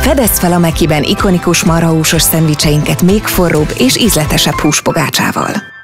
Fedezd fel a Mekiben ikonikus marhahúsos szendvicseinket még forróbb és ízletesebb húspogácsával.